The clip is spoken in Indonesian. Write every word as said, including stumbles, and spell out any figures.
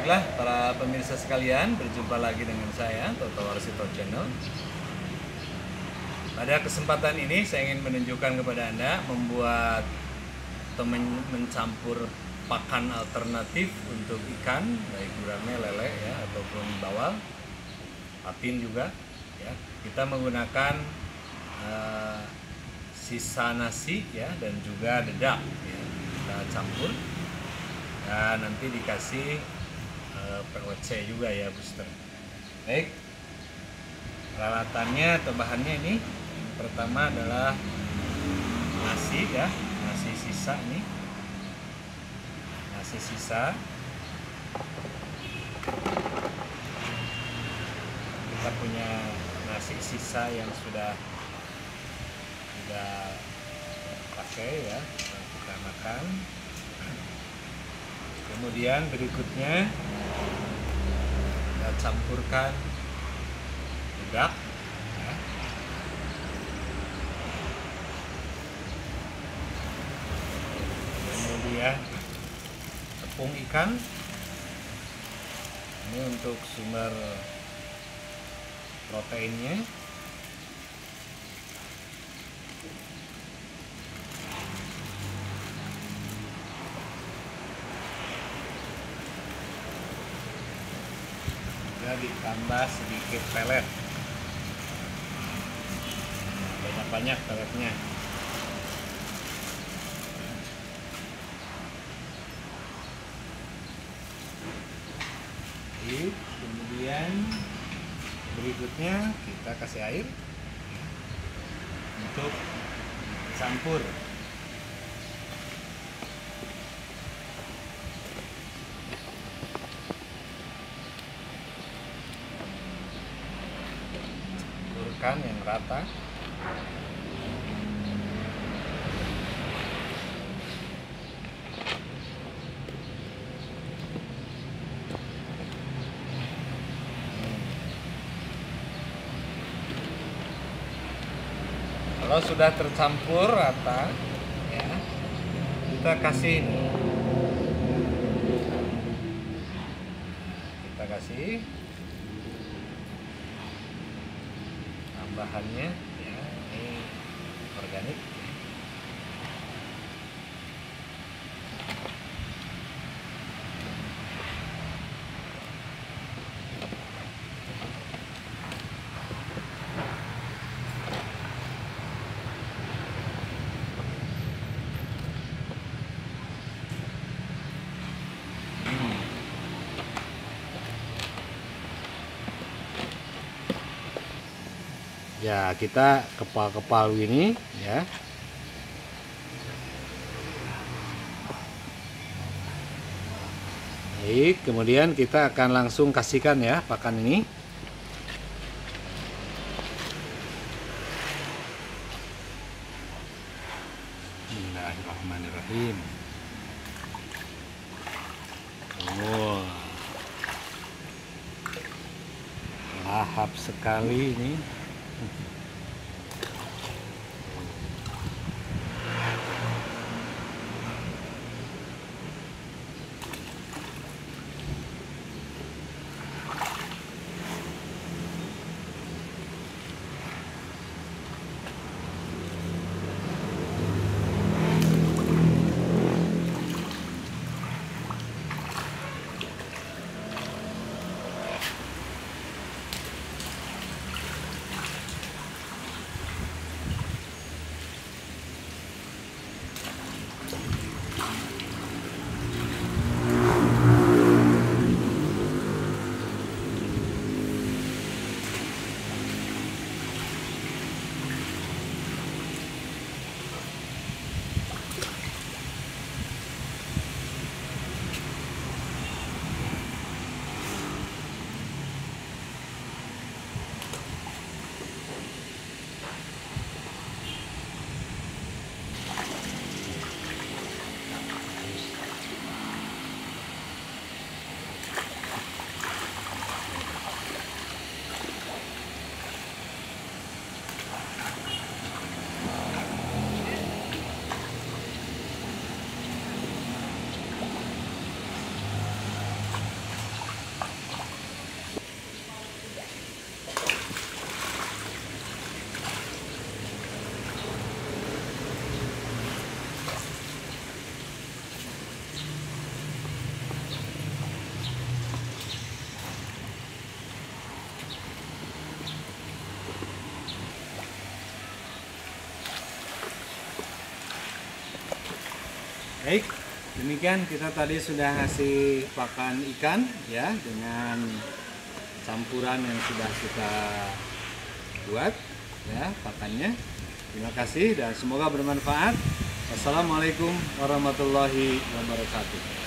Baiklah para pemirsa sekalian, berjumpa lagi dengan saya Toto Warsito Channel. Pada kesempatan ini saya ingin menunjukkan kepada Anda membuat atau mencampur pakan alternatif untuk ikan, baik gurame, lele ya, ataupun bawal, patin juga ya. Kita menggunakan uh, sisa nasi ya dan juga dedak ya. Kita campur dan nanti dikasih uh, P W C juga ya, booster. Baik, peralatannya atau bahannya ini yang pertama adalah nasi ya, nasi sisa ini, nasi sisa. Kita punya nasi sisa yang sudah sudah pakai ya, kita makan. Kemudian berikutnya kita campurkan dedak ya. Kemudian tepung ikan, ini untuk sumber proteinnya. Ditambah sedikit pelet, banyak-banyak peletnya. Kemudian berikutnya kita kasih air untuk campur. Yang rata. Kalau sudah tercampur rata ya, kita kasih ini. Kita kasih bahannya ya, ini organik. Ya, kita kepal-kepal ini ya. Baik, kemudian kita akan langsung kasihkan ya pakan ini. Bismillahirrahmanirrahim. Wow, lahap sekali ini. Baik, demikian kita tadi sudah ngasih pakan ikan ya dengan campuran yang sudah kita buat ya pakannya. Terima kasih dan semoga bermanfaat. Wassalamualaikum warahmatullahi wabarakatuh.